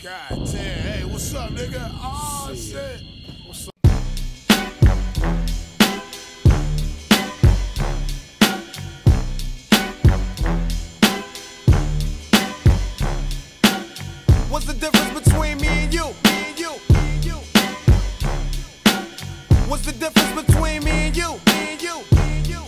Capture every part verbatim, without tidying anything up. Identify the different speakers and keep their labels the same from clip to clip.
Speaker 1: God damn. Hey, what's up, nigga? Oh, shit. What's up?
Speaker 2: What's the difference between me and you? Me and you. Me and you. What's the difference between me and you? Me and you. Me and you.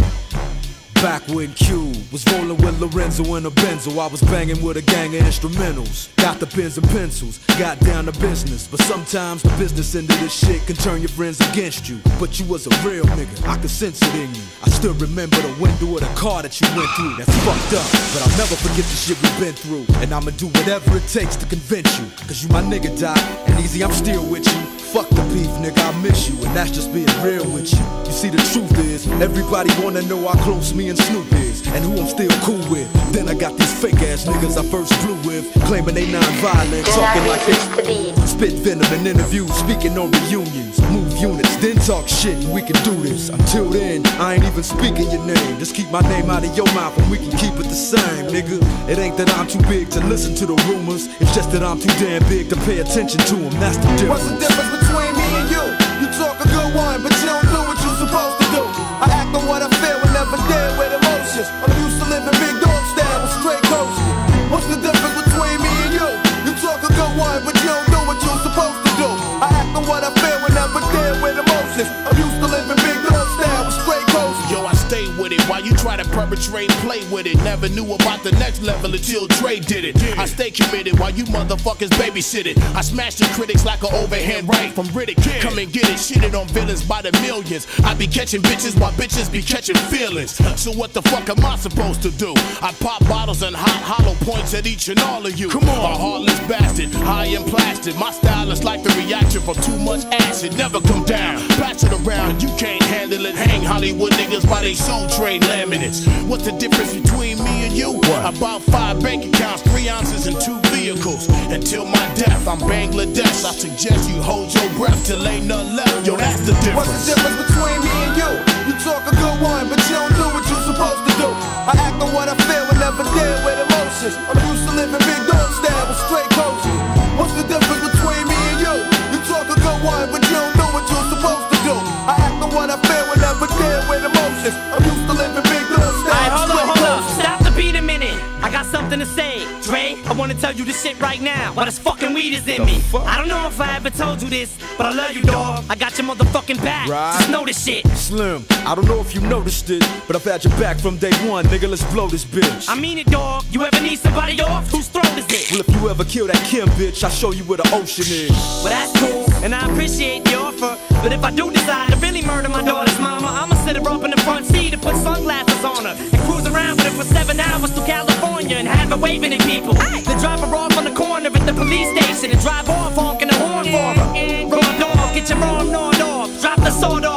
Speaker 3: Back when Q was rolling with Lorenzo in a Benzo, I was banging with a gang of instrumentals. Got the pens and pencils, got down to business. But sometimes the business end of this shit can turn your friends against you. But you was a real nigga, I could sense it in you. I still remember the window of the car that you went through. That's fucked up, but I'll never forget the shit we've been through. And I'ma do whatever it takes to convince you. Cause you my nigga, Doc, and easy, I'm still with you. Fuck the beef, nigga, I miss you, and that's just being real with you. You see, the truth is, everybody wanna know how close me and Snoop is, and who I'm still cool with. Then I got these fake ass niggas I first flew with, claiming they non-violent, talking like they spit venom in interviews, speaking on reunions, move units, then talk shit, and we can do this. Until then, I ain't even speaking your name. Just keep my name out of your mouth, and we can keep it the same, nigga. It ain't that I'm too big to listen to the rumors, it's just that I'm too damn big to pay attention to them. That's the difference.
Speaker 2: What's the difference between me and you? You talk a good one, but you don't do what you're supposed to do. I act on what I feel and never deal with emotions. I'm used to living big dog style with straight coasting. What's the difference between me and you? You talk a good one, but you don't do what you're supposed to do. I act on what I feel and never deal with emotions. I'm used to living big dog style with straight coasting.
Speaker 1: Yo, I stay with it while you try to perpetrate, play with it. Never knew about the next level until Dre did it. I stay committed while you motherfuckers babysit it. I smash the critics like an overhand right from Riddick. Come and get it, shitted on villains by the millions. I be catching bitches while bitches be catching feelings. So what the fuck am I supposed to do? I pop bottles and hot hollow points at each and all of you. Come on, a heartless bastard, high and plastic. My style is like the reaction from too much acid. Never come down, pass it around, you can't handle it. Hang Hollywood niggas by they soul train laminates. What's the difference between me and you? What? About five bank accounts, three ounces and two vehicles. Until my death, I'm Bangladesh. I suggest you hold your breath till ain't none left. Yo, that's the difference.
Speaker 2: What's the difference between me and you? You talk a good one, but you don't do what you're supposed to do. I act on what I feel and never deal with emotions. I'm used to living big dog style with straight coasting. What's the difference between me and you? You talk a good one, but you don't do what you're supposed to do. I act on what I feel and never deal with emotions. I'm used to living big dog style.
Speaker 4: Alright, hold up, hold up. Stop the beat a minute. I got something to say. Dre, I wanna tell you this shit right now. While this fucking weed is in me. I don't know if I ever told you this, but I love you, dog. I got your motherfucking back.
Speaker 3: Right.
Speaker 4: Just know this shit.
Speaker 3: Slim, I don't know if you noticed it, but I've had your back from day one, nigga. Let's blow this bitch.
Speaker 4: I mean it, dog. You ever need somebody off? Whose throat is it?
Speaker 3: Well, if you ever kill that Kim bitch, I'll show you where the ocean is.
Speaker 4: Well, that's cool, and I appreciate the offer. But if I do decide to really murder my daughter's mama, I'ma sit her up in the front seat and put sunglasses on her and cruise around with her for seven hours to California and have her waving at people. Then drop her off on the corner at the police station and drive off honking the horn for her. Raw dog, get your arm gnawed off. Drop the sword off.